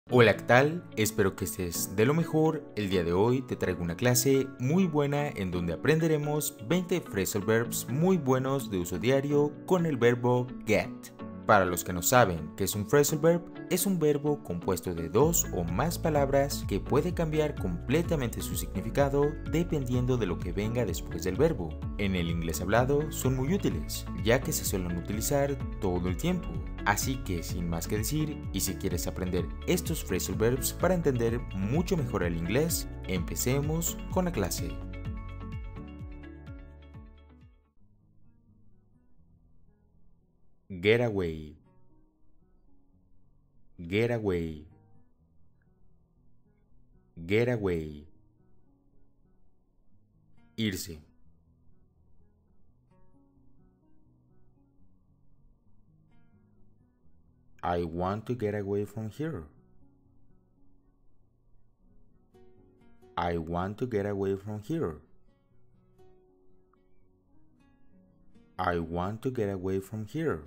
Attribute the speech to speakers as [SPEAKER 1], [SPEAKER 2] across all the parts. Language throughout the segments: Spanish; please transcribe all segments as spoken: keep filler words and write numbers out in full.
[SPEAKER 1] Hola, ¿qué tal? Espero que estés de lo mejor. El día de hoy te traigo una clase muy buena en donde aprenderemos veinte phrasal verbs muy buenos de uso diario con el verbo get. Para los que no saben qué es un phrasal verb, es un verbo compuesto de dos o más palabras que puede cambiar completamente su significado dependiendo de lo que venga después del verbo. En el inglés hablado son muy útiles, ya que se suelen utilizar todo el tiempo. Así que sin más que decir, y si quieres aprender estos phrasal verbs para entender mucho mejor el inglés, empecemos con la clase. Get away. Get away. Get away. Irse. I want to get away from here. I want to get away from here. I want to get away from here.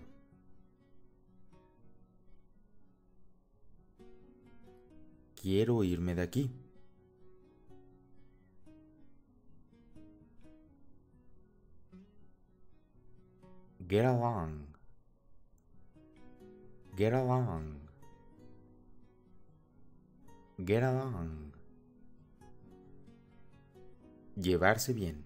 [SPEAKER 1] Quiero irme de aquí. Get along. Get along. Get along. Llevarse bien.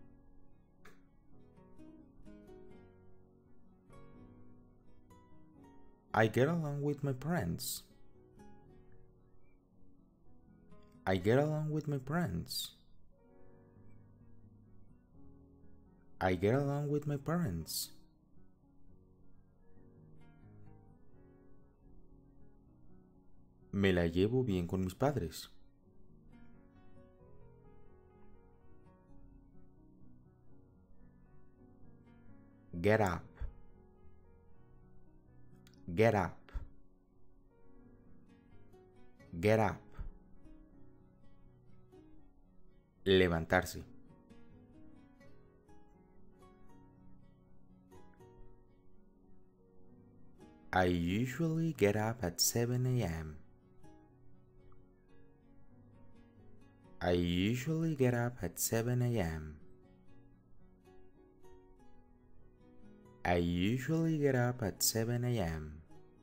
[SPEAKER 1] I get along with my parents. I get along with my parents. I get along with my parents. Me la llevo bien con mis padres. Get up. Get up. Get up. Levantarse. I usually get up at seven a m I usually get up at seven a m I usually get up at seven a m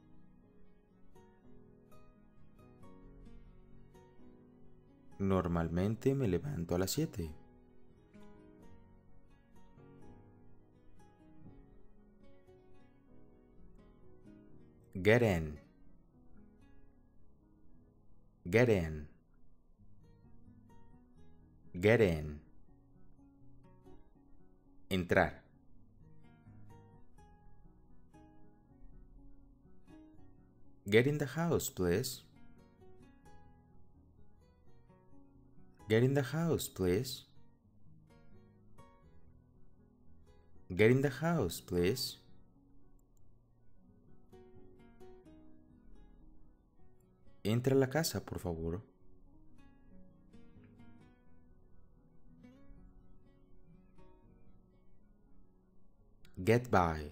[SPEAKER 1] Normalmente me levanto a las siete. Get in. Get in. Get in. Entrar. Get in the house, please. Get in the house, please. Get in the house, please. Entra a la casa, por favor. Get by.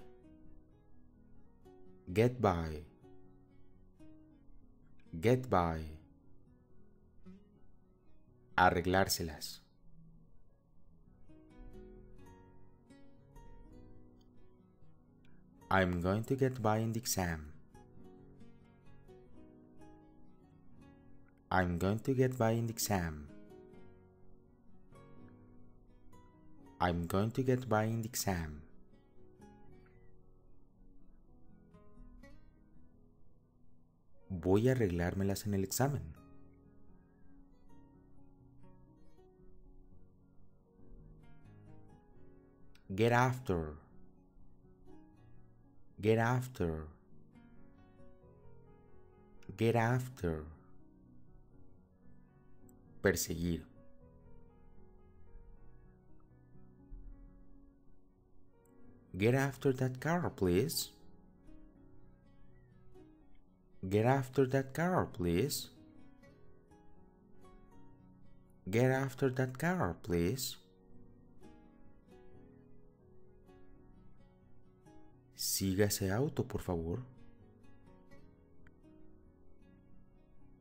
[SPEAKER 1] Get by. Get by. Arreglárselas. I'm going to get by in the exam. I'm going to get by in the exam. I'm going to get by in the exam. Voy a arreglármelas en el examen. Get after. Get after. Get after. Perseguir. Get after that car, please. Get after that car, please. Get after that car, please. Siga ese auto, por favor.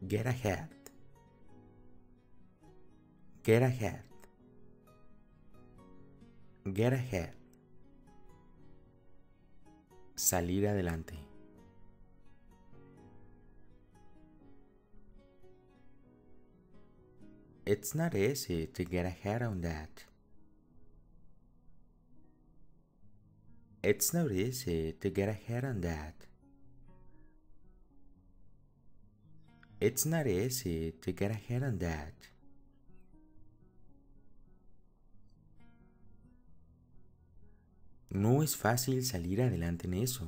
[SPEAKER 1] Get ahead. Get ahead. Get ahead. Salir adelante. It's not easy to get ahead on that. It's not easy to get ahead on that. It's not easy to get ahead on that. No es fácil salir adelante en eso.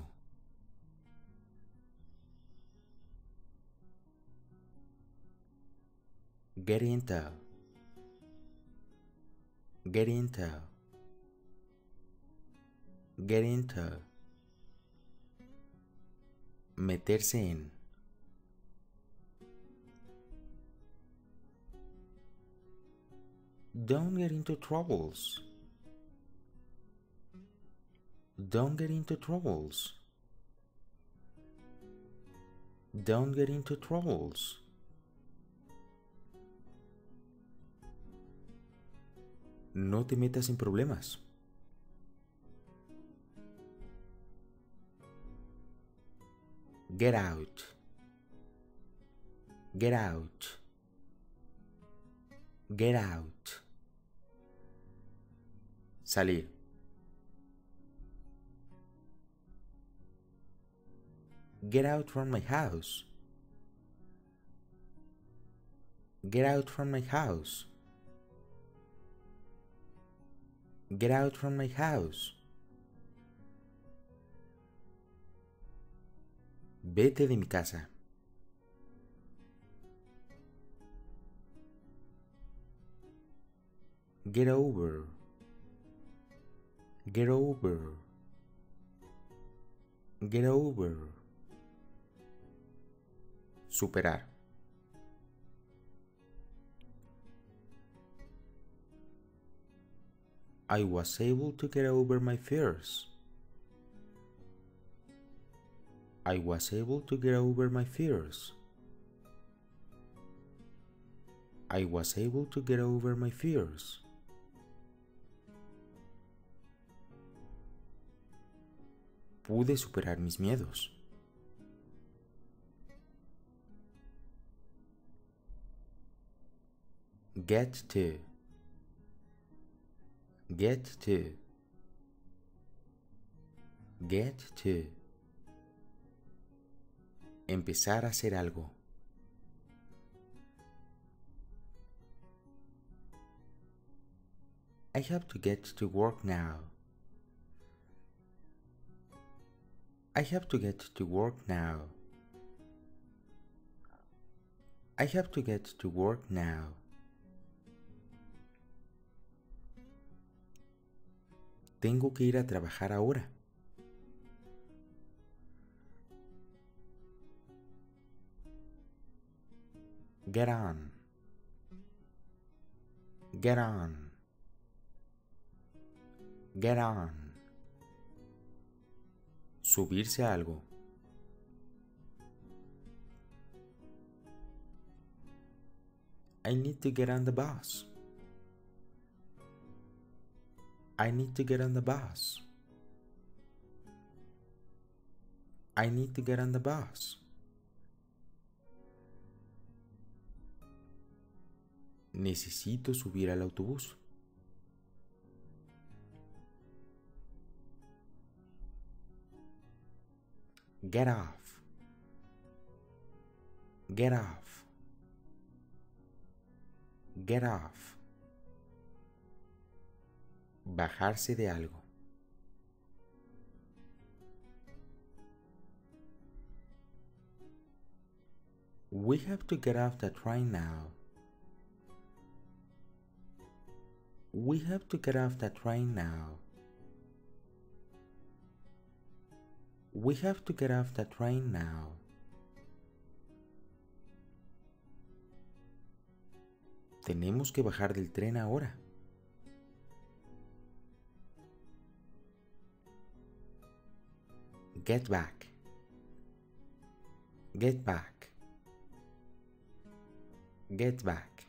[SPEAKER 1] Get into. Get into. Get into. Meterse en. Don't get into troubles. Don't get into troubles. Don't get into troubles. No te metas en problemas. Get out. Get out. Get out. Salir. Get out from my house. Get out from my house. Get out from my house. Vete de mi casa. Get over. Get over. Get over. Superar. I was able to get over my fears. I was able to get over my fears. I was able to get over my fears. Pude superar mis miedos. Get to. Get to. Get to. Empezar a hacer algo. I have to get to work now. I have to get to work now. I have to get to work now. Tengo que ir a trabajar ahora. Get on. Get on. Get on. Subirse a algo. I need to get on the bus. I need to get on the bus. I need to get on the bus. Necesito subir al autobús. Get off. Get off. Get off. Bajarse de algo. We have to get off the train now. We have to get off the train now. We have to get off the train now. Tenemos que bajar del tren ahora. Get back. Get back. Get back.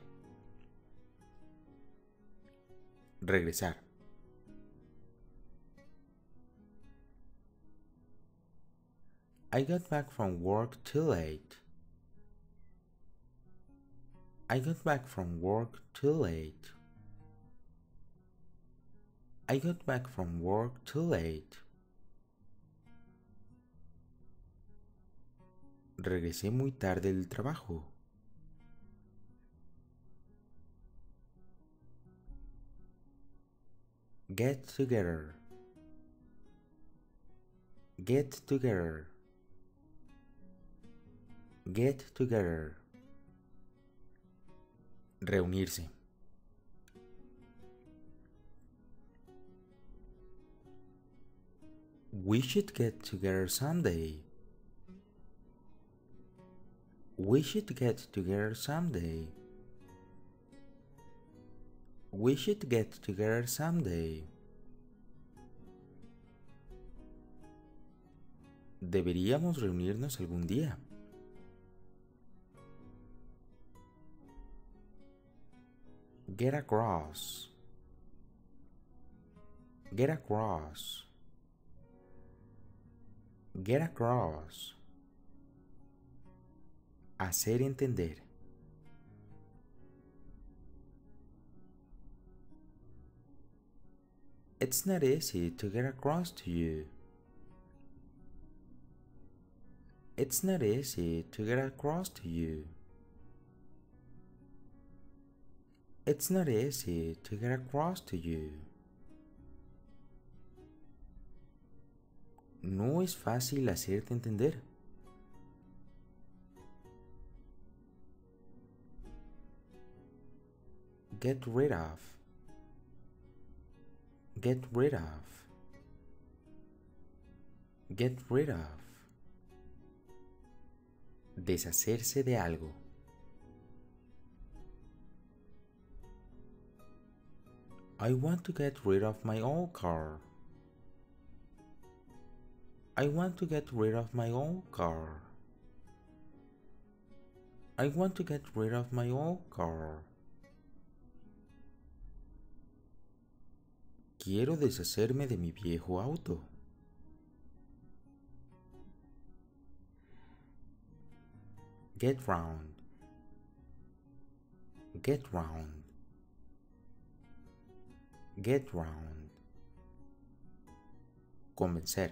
[SPEAKER 1] Regresar. I got back from work too late. I got back from work too late. I got back from work too late. Regresé muy tarde del trabajo. Get together. Get together. Get together. Reunirse. We should get together someday. We should get together someday. We should get together someday. Deberíamos reunirnos algún día. Get across. Get across. Get across. Hacer entender. It's not easy to get across to you. It's not easy to get across to you. It's not easy to get across to you. No es fácil hacerte entender. Get rid of. Get rid of. Get rid of. Deshacerse de algo. I want to get rid of my old car. I want to get rid of my old car. I want to get rid of my old car. Quiero deshacerme de mi viejo auto. Get round. Get round. Get round. Convencer.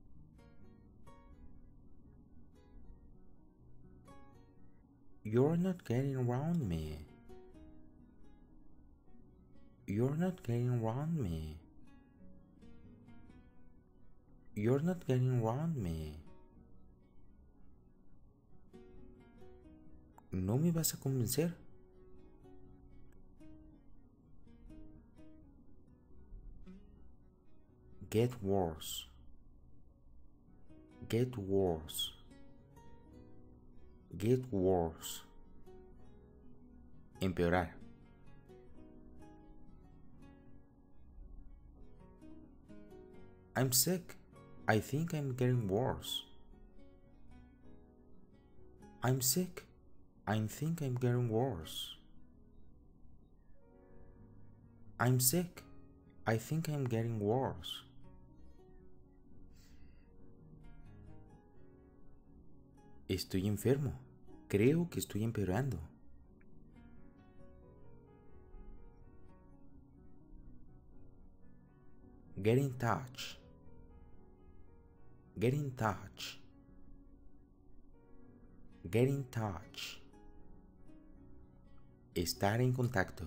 [SPEAKER 1] You're not getting around me. You're not getting around me. You're not getting around me. No me vas a convencer. Get worse. Get worse. Get worse. Empeorar. I'm sick. I think I'm getting worse. I'm sick. I think I'm getting worse. I'm sick. I think I'm getting worse. Estoy enfermo. Creo que estoy empeorando. Get in touch. Get in touch. Get in touch. Estar en contacto.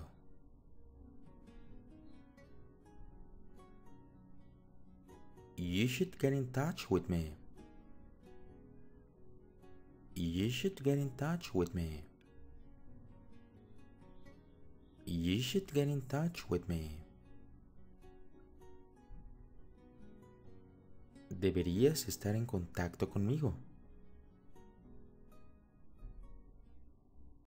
[SPEAKER 1] You should get in touch with me. You should get in touch with me. You should get in touch with me. Deberías estar en contacto conmigo.